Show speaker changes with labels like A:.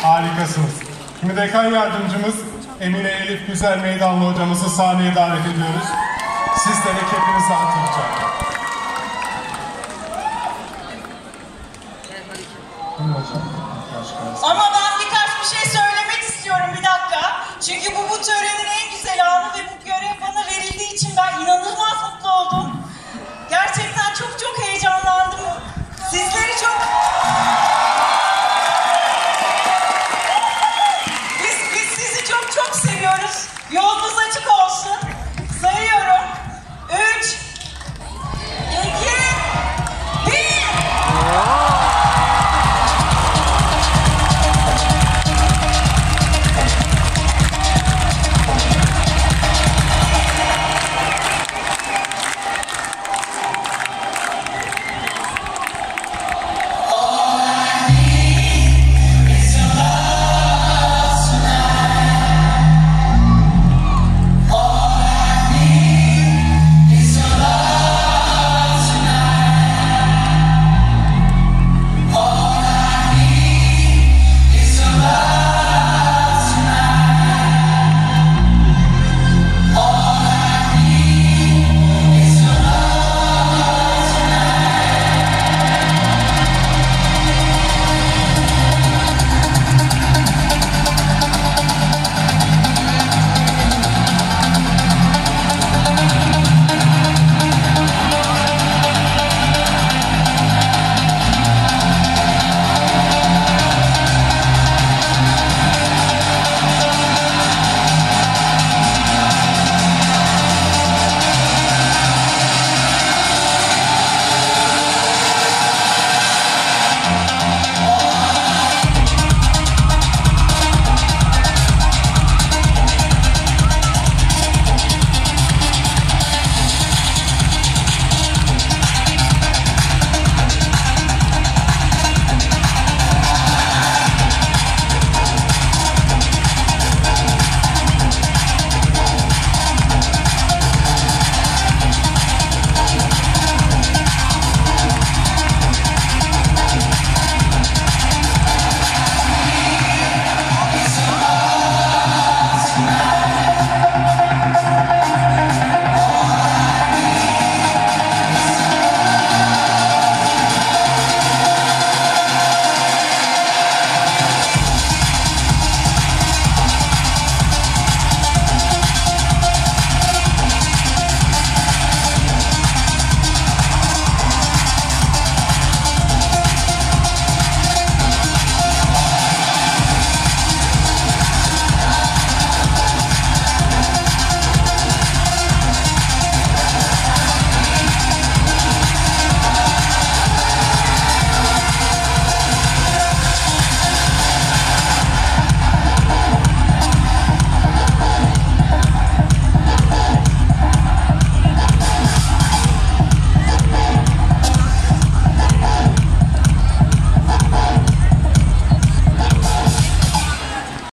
A: Harikasınız. Şimdi dekan yardımcımız Emine Elif Güzel Meydanlı hocamızı sahneye davet ediyoruz. Sizlere kendinizi hatırlayacak.
B: Ama ben birkaç bir şey söylemek istiyorum, bir dakika. Çünkü bu törenin en güzel anı ve bu görev bana verildiği için ben inanılmaz mutlu oldum. Gerçekten çok heyecanlandım. Sizleri çok...